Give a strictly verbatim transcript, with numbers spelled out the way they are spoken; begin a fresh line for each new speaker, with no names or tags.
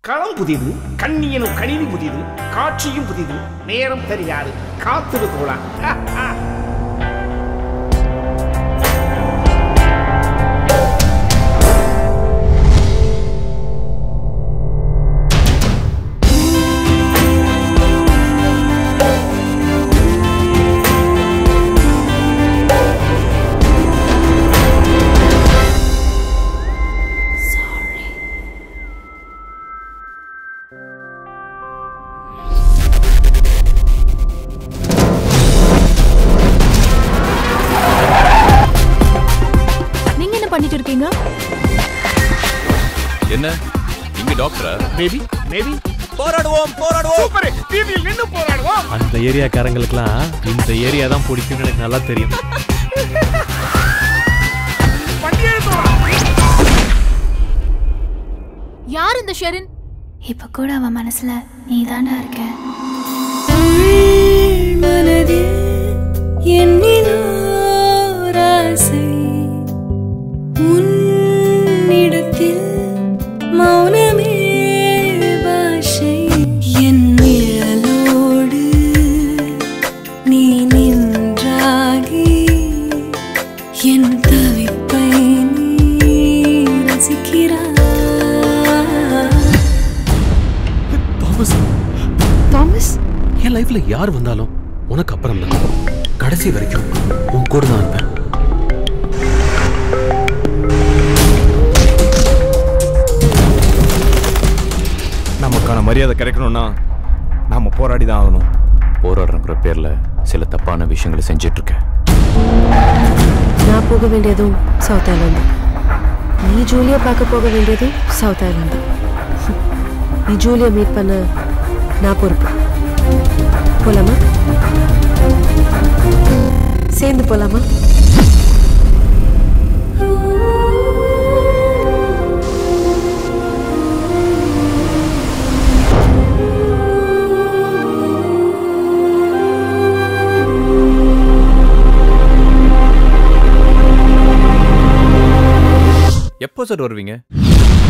களம் புதிது, கண்ணியனும் கணினி புதிது, காட்சியும் புதிது, நேரம் தெரியாது, காத்திரு தோழா.
பண்ணிட்டு இருக்கீங்க?
என்ன இங்க டாக்டரா?
பேபி பேபி
போராடுவோம் போராடுவோம்.
சூப்பர், டிவியில் நின்னு போராடுவோம்.
அந்த ஏரியாக்காரங்களுக்குலாம் இந்த ஏரியா தான் பிடிக்கும்னு எனக்கு நல்லா தெரியும்.
யார் இந்த ஷெரின்?
இப்ப கூட அவன் மனசுல நீதானா இருக்க.
மனதில் என்னிலோ ராசை உன்னிடத்தில் மௌனமே பாஷை. என் நிழலோடு நீ நின்றாகி என் தவிப்பை நீ ரசிக்கிறாய்.
தாமஸ்,
தாமஸ்,
என் லைஃப்ல யார் வந்தாலும் உனக்கு அப்புறம் தான், கடைசி வரைக்கும் உன் கூட தான் இருப்பேன்.
நமக்கான மரியாதை கிடைக்கணும்னா நாம போராடி தான் ஆகணும். போராடுறங்கிற பேர்ல சில தப்பான விஷயங்களை செஞ்சிட்டு இருக்கேன்.
நான் போக வேண்டியதும் சவுத் ஐலாந்து, நீ ஜூலியா பார்க்க போக வேண்டியதும் சவுத் ஐலாந்து. நீ ஜூலியா மீட் பண்ண நான் பொறுப்பு. போலாமா? சேர்ந்து போலாமா?
எப்போ சார் வருவீங்க?